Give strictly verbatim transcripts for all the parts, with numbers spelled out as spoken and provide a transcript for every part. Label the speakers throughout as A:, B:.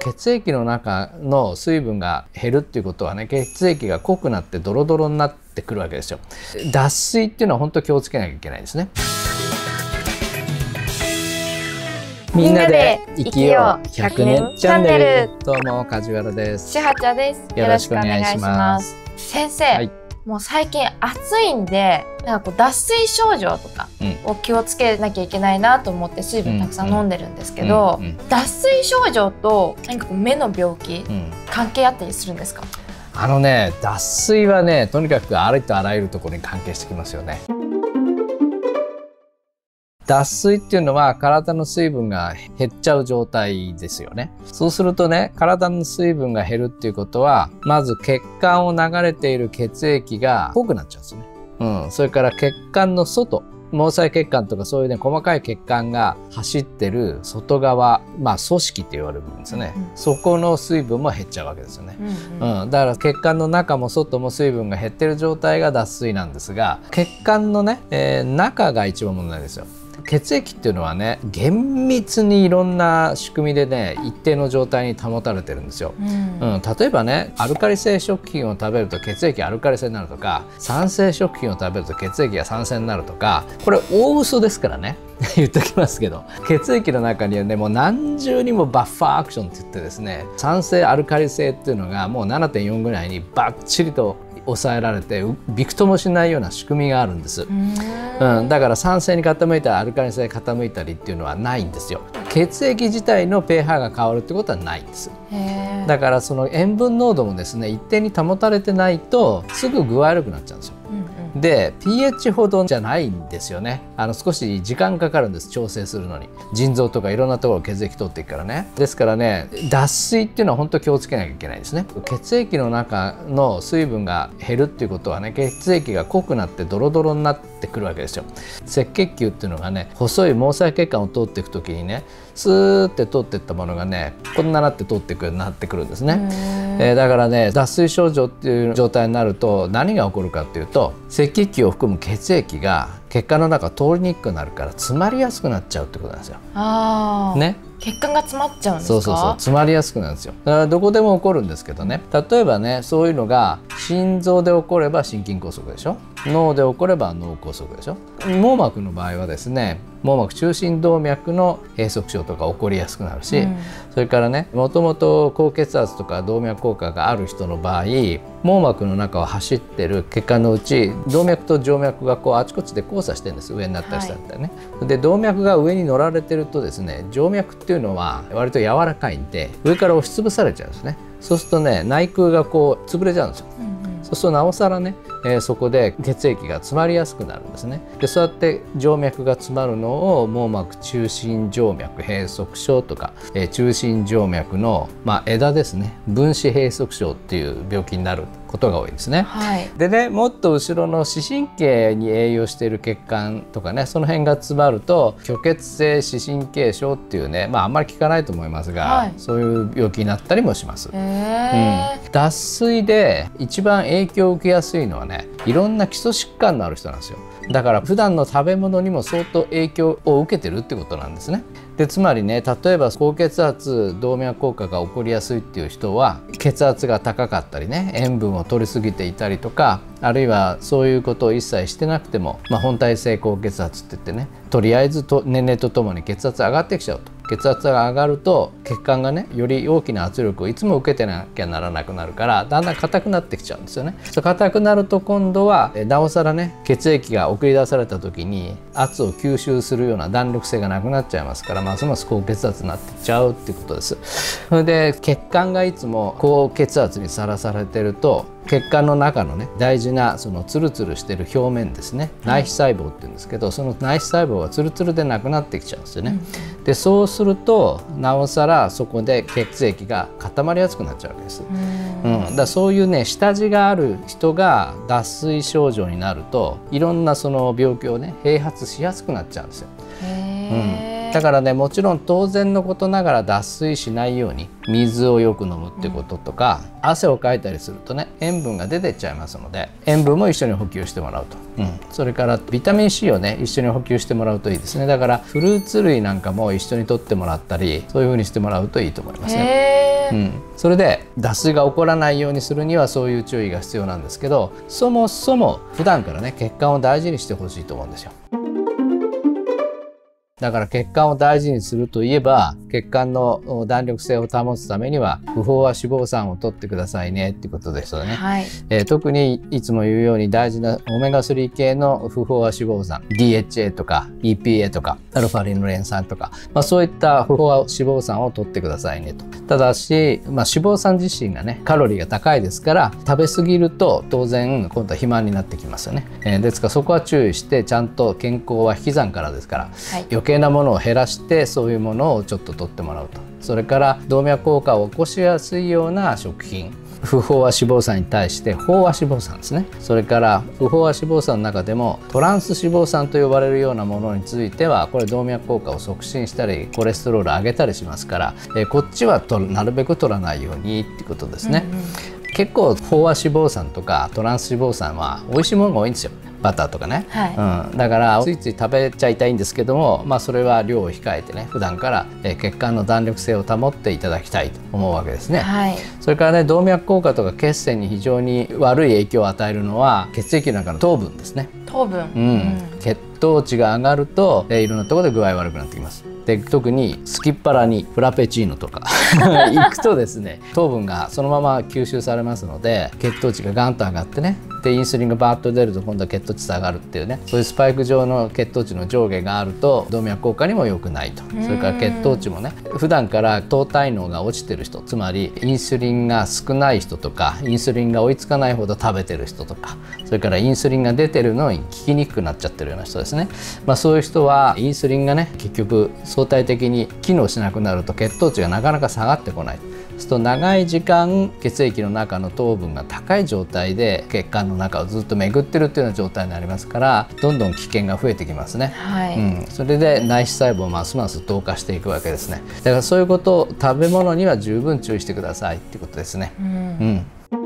A: 血液の中の水分が減るっていうことはね、血液が濃くなってドロドロになってくるわけですよ。脱水っていうのは本当気をつけなきゃいけないですね。みんなで生きようひゃくねんチャンネル。どうも梶原です。
B: しはちゃです。
A: よろしくお願いします。
B: 先生、
A: はい、
B: もう最近暑いんで、なんかこう脱水症状とかを気をつけなきゃいけないなと思って水分たくさん飲んでるんですけど、脱水症状と何かこう目の病気、うん、関係あったりするんですか？
A: あのね、脱水はね、とにかくありとあらゆるところに関係してきますよね。脱水っていうのは体の水分が減っちゃう状態ですよね。そうするとね、体の水分が減るっていうことは、まず血管を流れている血液が濃くなっちゃうんですね。うん。それから血管の外、毛細血管とかそういうね、細かい血管が走ってる外側、まあ組織って言われるんですね。うん、そこの水分も減っちゃうわけですよね。うん、うんうん、だから血管の中も外も水分が減ってる状態が脱水なんですが、血管のね、えー、中が一番問題ですよ。血液っていうのはね、厳密にいろんな仕組みでね、一定の状態に保たれてるんですよ。うんうん、例えばね、アルカリ性食品を食べると血液アルカリ性になるとか、酸性食品を食べると血液が酸性になるとか、これ大嘘ですからね。言っときますけど、血液の中にはね、もう何重にもバッファーアクションって言ってですね、酸性アルカリ性っていうのがもう ななてんよん ぐらいにバッチリと抑えられてびくともしないような仕組みがあるんです。うん、だから酸性に傾いたりアルカリ性に傾いたりっていうのはないんですよ。血液自体の pH が変わるってことはないんです。だからその塩分濃度もですね、一定に保たれてないとすぐ具合悪くなっちゃうんですよ。うん、で pH ほどじゃないんですよね。あの少し時間かかるんです、調整するのに。腎臓とかいろんなところ血液通っていくからね。ですからね、脱水っていうのは本当気をつけなきゃいけないですね。血液の中の水分が減るっていうことはね、血液が濃くなってドロドロになってくるわけですよ。赤血球っていうのがね、細い毛細血管を通っていく時にね、スーって通っていったものがね、こんななって通っていくようになってくるんですね。えー、だからね、脱水症状っていう状態になると何が起こるかっていうと、赤血球を含む血液が血管の中通りにくくなるから詰まりやすくなっちゃうってことなんですよ。
B: あー、
A: ね。
B: 血管が詰まっちゃうんですか？
A: そうそうそう、詰まりやすくなるんですよ。だからどこでも起こるんですけどね、例えばね、そういうのが心臓で起これば心筋梗塞でしょ、脳で起これば脳梗塞でしょ。網膜の場合はですね、網膜中心動脈の閉塞症とか起こりやすくなるし、うん、それからね、もともと高血圧とか動脈硬化がある人の場合、網膜の中を走ってる血管のうち動脈と静脈がこうあちこちで交差してるんです。上になったり下だったりね、はい、で動脈が上に乗られてるとですね、静脈っていうのは割と柔らかいんで上から押しつぶされちゃうんですね。そうするとね、内腔がこう潰れちゃうんですよ。うんうん、そうするとなおさらね、えー、そこで血液が詰まりやすくなるんですね。でそうやって静脈が詰まるのを網膜中心静脈閉塞症とか、えー、中心静脈の、まあ、枝ですね、分子閉塞症っていう病気になることが多いですね。はい、でね、もっと後ろの視神経に栄養している血管とかね、その辺が詰まると虚血性視神経症っていうね、まああんまり聞かないと思いますが、はい、そういう病気になったりもします。うん、脱水で一番影響を受けやすいのはね、いろんな基礎疾患のある人なんですよ。だから普段の食べ物にも相当影響を受けてるってことなんですね。でつまりね、例えば高血圧動脈硬化が起こりやすいっていう人は、血圧が高かったりね、塩分を取りすぎていたりとか、あるいはそういうことを一切してなくても、まあ、本体性高血圧って言ってね、とりあえずと年齢とともに血圧上がってきちゃうと。血圧が上がると血管がね、より大きな圧力をいつも受けてなきゃならなくなるから、だんだん硬くなってきちゃうんですよね。そう硬くなると今度はなおさらね、血液が送り出された時に圧を吸収するような弾力性がなくなっちゃいますから、ますます高血圧になってっちゃうっていうことです。それで血管がいつも高血圧にさらされてると、血管の中のね、大事なそのツルツルしてる表面ですね、内皮細胞って言うんですけど、その内皮細胞がツルツルでなくなってきちゃうんですよね。うん、でそうするとなおさらそこで血液が固まりやすくなっちゃうわけです。うん、だからそういうね、下地がある人が脱水症状になると、いろんなその病気をね、併発しやすくなっちゃうんですよ。うん、だからね、もちろん当然のことながら脱水しないように水をよく飲むってこととか、うん、汗をかいたりするとね、塩分が出てっちゃいますので、塩分も一緒に補給してもらうと、うん、それからビタミン C をね、一緒に補給してもらうといいですね。だからフルーツ類なんかも一緒に摂ってもらったり、そういう風にしてもらうといいと思いますね。 うん、それで脱水が起こらないようにするにはそういう注意が必要なんですけど、そもそも普段からね血管を大事にしてほしいと思うんですよ。だから血管を大事にするといえば、血管の弾力性を保つためには不飽和脂肪酸を取ってくださいねっていうことですよね。はい、えー、特にいつも言うように大事なオメガスリー系の不飽和脂肪酸 ディーエイチエー とか イーピーエー とかアルファリノレン酸とか、まあ、そういった不飽和脂肪酸を取ってくださいねと。ただし、まあ、脂肪酸自身がねカロリーが高いですから、食べ過ぎると当然今度は肥満になってきますよね。えー、ですからそこは注意して、ちゃんと健康は引き算からですから、はい、余計なものを減らしてそういうものをちょっと取ってもらうと。それから動脈硬化を起こしやすいような食品、不飽和脂肪酸に対して飽和脂肪酸ですね。それから不飽和脂肪酸の中でもトランス脂肪酸と呼ばれるようなものについては、これ動脈硬化を促進したりコレステロールを上げたりしますから、えこっちはとなるべく取らないようにってことですね。うんうん、結構飽和脂肪酸とかトランス脂肪酸は美味しいものが多いんですよ。バターとかね、はい、うん、だからついつい食べちゃいたいんですけども、まあ、それは量を控えてね、普段から血管の弾力性を保っていただきたいと思うわけですね。はい、それからね、動脈硬化とか血栓に非常に悪い影響を与えるのは血液の中の糖分ですね。糖分、うんうん、血糖値が上がるといろんなところで具合悪くなってきます。で特にすきっ腹にフラペチーノとか行くとですね、糖分がそのまま吸収されますので、血糖値がガンと上がってね、でインスリンがバーッと出ると今度は血糖値下がるっていうね、そういうスパイク状の血糖値の上下があると動脈硬化にも良くないと。それから血糖値もね、普段から糖体能が落ちてる人、つまりインスリンが少ない人とか、インスリンが追いつかないほど食べてる人とか、それからインスリンが出てるのに効きにくくなっちゃってるような人ですね。まあ、そういう人はインスリンがね結局相対的に機能しなくなると血糖値がなかなか下がってこない。そうすると長い時間血液の中の糖分が高い状態で血管の中をずっと巡ってるっていうような状態になりますから、どんどん危険が増えてきますね。はい、うん、それで内視細胞をますます同化していくわけですね。だからそういうことを食べ物には十分注意してくださいっていうことですね。うん、うん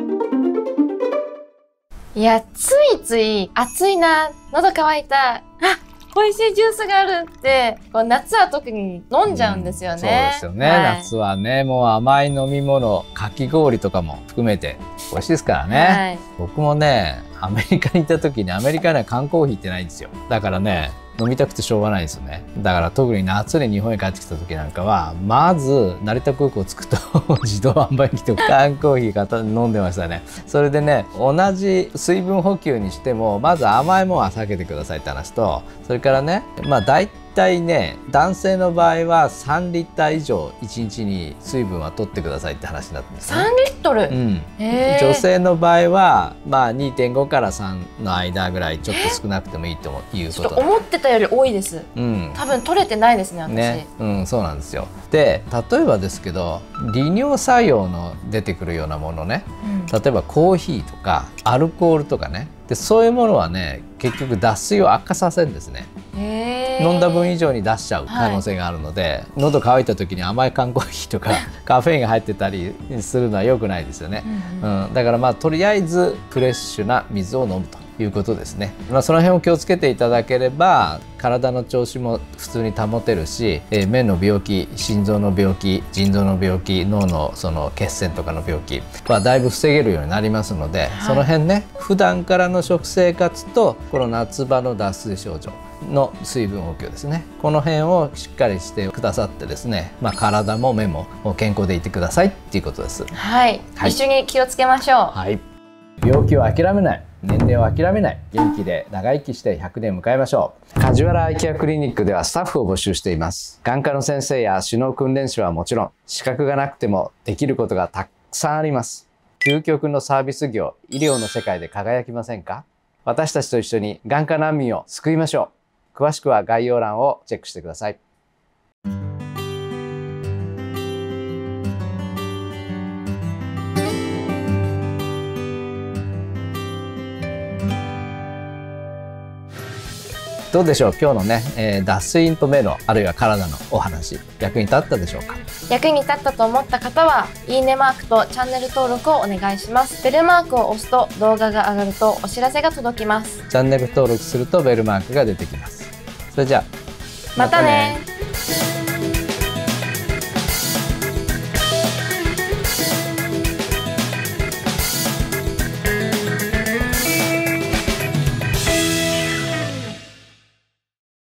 B: いや、ついつい暑いな、喉乾いた、あ、美味しいジュースがあるってこう夏は特に飲んじゃうんですよね。うん、そう
A: ですよね、はい、夏はねもう甘い飲み物、かき氷とかも含めて美味しいですからね。はい、僕もねアメリカにいた時にアメリカには缶コーヒーってないんですよ。だからね飲みたくてしょうがないですよね。だから特に夏に日本に帰ってきた時なんかはまず成田空港着くと自動販売機と缶コーヒー買って飲んでましたね。それでね同じ水分補給にしてもまず甘いものは避けてくださいって話と、それからねまあ大体ね男性の場合はさんリッター以上いちにちに水分は取ってくださいって話になってるんですね。
B: さんリットル、うん、
A: 女性の場合はまあ にてんご からさんの間ぐらいちょっと少なくてもいいということ。
B: ちょっと思ってたより多いです。うん、多分取れてないですね私。
A: ね、うん、そうなんですよ。で例えばですけど利尿作用の出てくるようなものね、うん、例えばコーヒーとかアルコールとかね、でそういうものはね結局脱水を悪化させるんですね。飲んだ分以上に出しちゃう可能性があるので、はい、喉乾いた時に甘い缶コーヒーとかカフェインが入ってたりするのは良くないですよね。うん、うん、だからまあとりあえずフレッシュな水を飲むということですね。まあ、その辺を気をつけていただければ体の調子も普通に保てるし、えー、目の病気、心臓の病気、腎臓の病気、脳のその血栓とかの病気はだいぶ防げるようになりますので、はい、その辺ね普段からの食生活とこの夏場の脱水症状の水分補給ですね、この辺をしっかりしてくださってですね、まあ、体も目も健康でいてくださいっていうことです。
B: はい、はい、一緒に気をつけましょう。
A: はい、病気を諦めない、年齢を諦めない、元気で長生きしてひゃくねん迎えましょう。梶原アイケアクリニックではスタッフを募集しています。眼科の先生や首脳訓練士はもちろん、資格がなくてもできることがたくさんあります。究極のサービス業、医療の世界で輝きませんか？私たちと一緒に眼科難民を救いましょう。詳しくは概要欄をチェックしてください。どうでしょう、今日のね、えー、脱水と目のあるいは体のお話役に立ったでしょうか？
B: 役に立ったと思った方はいいねマークとチャンネル登録をお願いします。ベルマークを押すと動画が上がるとお知らせが届きます。
A: チャンネル登録するとベルマークが出てきます。それじゃあ
B: またね。